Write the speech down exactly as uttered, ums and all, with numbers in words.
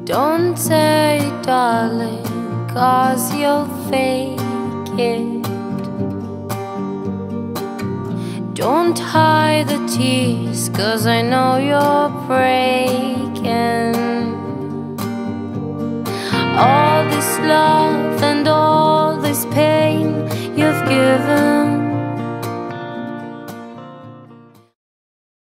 Don't say darling, cause you'll fake it. Don't hide the tears, cause I know you're breaking. All this love